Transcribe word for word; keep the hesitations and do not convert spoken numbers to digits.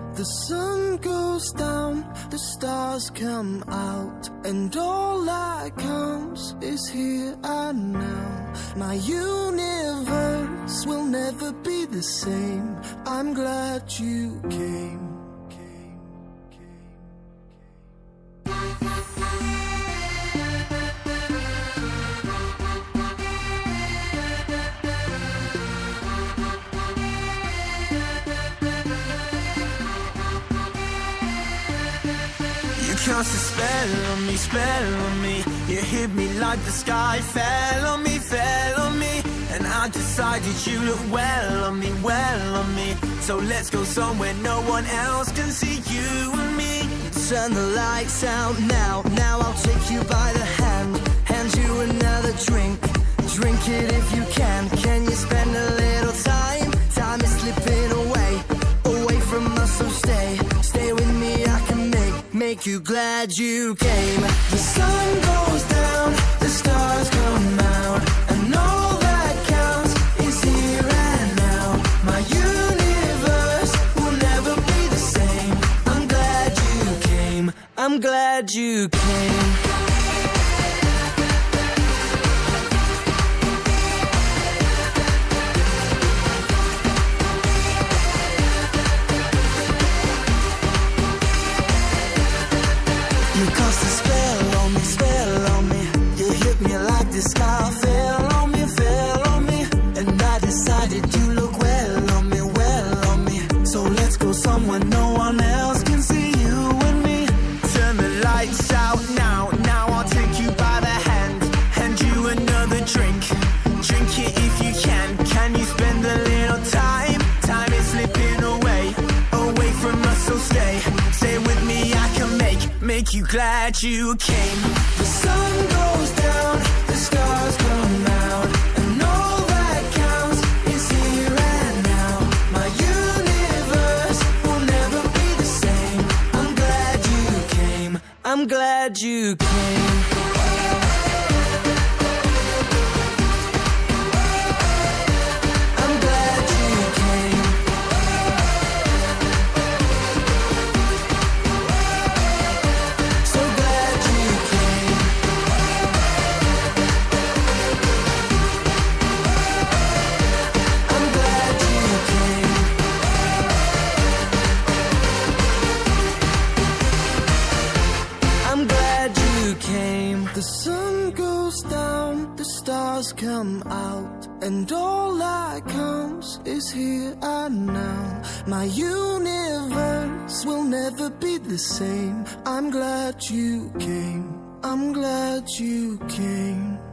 The sun goes down, the stars come out, and all that counts is here and now. My universe will never be the same. I'm glad you came. Cast a spell on me, spell on me. You hit me like the sky fell on me, fell on me. And I decided you look well on me, well on me. So let's go somewhere no one else can see you and me. Turn the lights out now, now I'll take you by the hand. Hand you another drink, drink it if you can. Can you spend a little time? Time is slipping away, away from us, so stay. Stay with me, I can make Make you glad you came. The sun goes down, the stars come out, and all that counts is here and now. My universe will never be the same. I'm glad you came. I'm glad you came. You cast a spell on me, spell on me. You hit me like the sky fell on me, fell on me. And I decided you look well on me, well on me. So let's go somewhere no one else can see you and me. Turn the lights out now, now I'll take you by the hand. Hand you another drink, drink it if you can. Can you spend a little time? Time is slipping away, away from us, so stay. Stay with me, I can make Make you glad you came. The sun goes down, the stars come out, and all that counts is here and now. My universe will never be the same. I'm glad you came. I'm glad you came. The sun goes down, the stars come out, and all that counts is here and now. My universe will never be the same. I'm glad you came. I'm glad you came.